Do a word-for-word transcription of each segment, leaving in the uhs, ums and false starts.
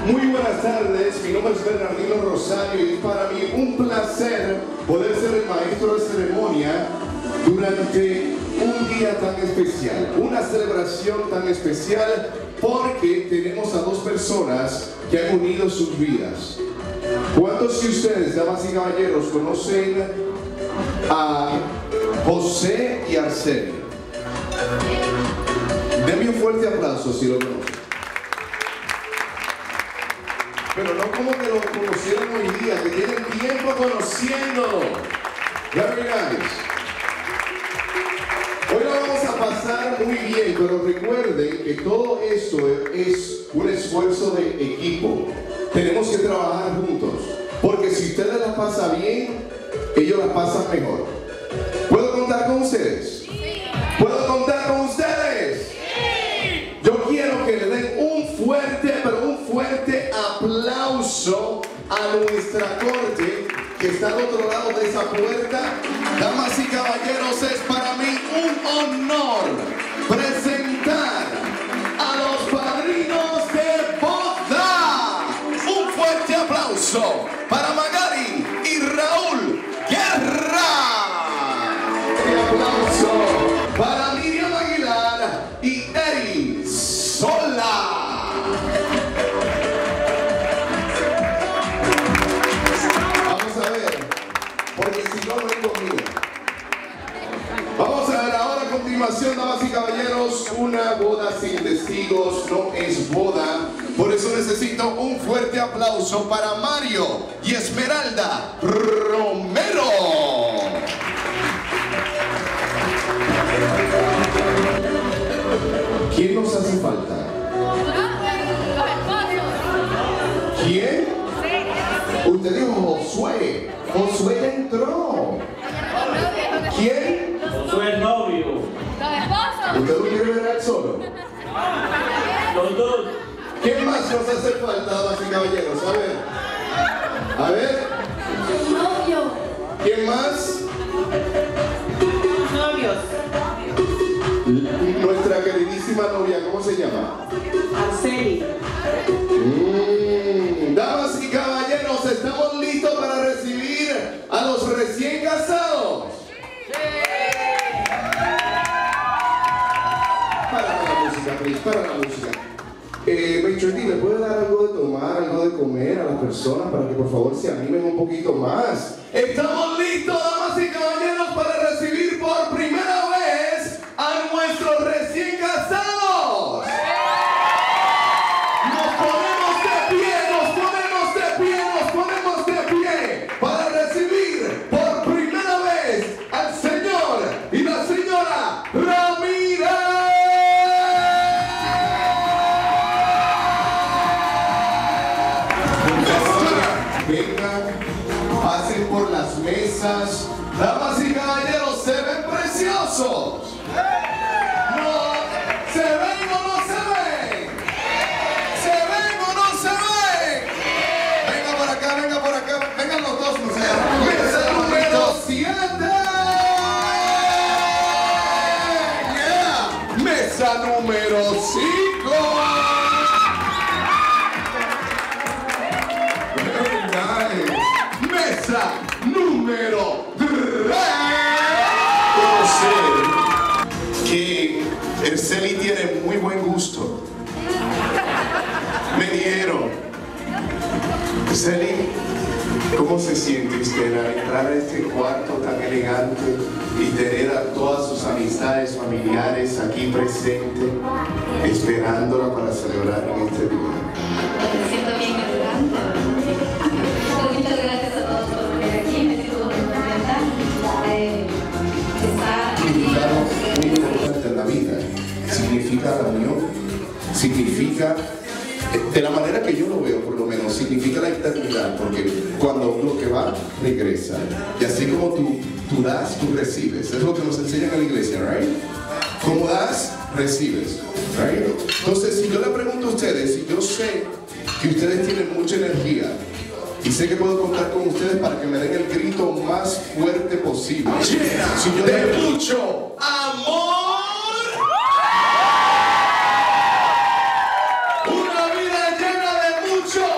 Muy buenas tardes, mi nombre es Bernardino Rosario y es para mí un placer poder ser el maestro de ceremonia durante un día tan especial, una celebración tan especial, porque tenemos a dos personas que han unido sus vidas. ¿Cuántos de ustedes, damas y caballeros, conocen a José y Arsenio? Denme un fuerte aplauso si lo conocen. Pero no como que lo conocieron hoy día, que tienen tiempo conociéndolo. Very nice. Hoy lo vamos a pasar muy bien, pero recuerden que todo esto es un esfuerzo de equipo. Tenemos que trabajar juntos, porque si ustedes la pasan bien, ellos la pasan mejor. ¿Puedo contar con ustedes? ¿Puedo contar con ustedes? Yo quiero que le den un fuerte, pero un fuerte aplauso a nuestra corte que está al otro lado de esa puerta. Damas y caballeros, es para mí un honor presentar a los padrinos de boda. Un fuerte aplauso para Magali y Raúl Guerra. Un aplauso para Miriam Aguilar y Eri Sola. Vamos a ver, porque si no, no hay conmigo. Vamos a ver ahora a continuación, damas y caballeros, una boda sin testigos no es boda. Por eso necesito un fuerte aplauso para Mario y Esmeralda Romero. ¿Quién nos hace falta? ¿Quién? Usted dijo Josué. Josué ya entró. ¿Quién? Josué es novio. ¿Usted lo quiere ver a él solo? Los dos. ¿Quién más nos hace falta, damas y caballeros? A ver. A ver. Novio. ¿Quién más? Novios. Nuestra queridísima novia, ¿cómo se llama? Arceli. Mm, damas y caballeros, ¿estamos listos para recibir a los recién casados? Para la música, please, para la música. Eh, Major D, ¿le puede dar algo de tomar, algo de comer a las personas para que por favor se animen un poquito más? ¿Estamos listos, damas y caballeros, para recibir por primera vez a nuestros recién casados? Nos ponemos de pie, nos ponemos de pie, nos ponemos de pie para recibir por primera vez al señor y la señora Ramírez. Vengan, pasen por las mesas. Damas y caballeros, se ven preciosos. No, ¿se ven o no se ven? ¿Se ven o no se ven? Venga por acá, venga por acá, vengan los dos, no sé. Mesa número siete. Yeah. Mesa número cinco. Mesa número tres. Yo sé que Arceli tiene muy buen gusto. Me dieron. Arceli, ¿cómo se siente usted al entrar a este cuarto tan elegante y tener a todas sus amistades familiares aquí presentes, esperándola para celebrar en este día? Me siento bien elegante. Muchas gracias a todos por venir aquí, me siento muy contenta de estar aquí. Significa muy importante en la vida. Significa la unión, significa, de la manera que yo lo veo por lo menos, significa la eternidad, porque cuando uno que va, regresa. Y así como tú, tú das, tú recibes. Es lo que nos enseñan en la iglesia, ¿right? Como das, recibes, ¿right? Entonces, si yo le pregunto a ustedes, si yo sé que ustedes tienen mucha energía, y sé que puedo contar con ustedes para que me den el grito más fuerte posible. Si yo de mucho amor, una vida llena de mucho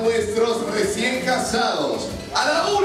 nuestros recién casados. A la una.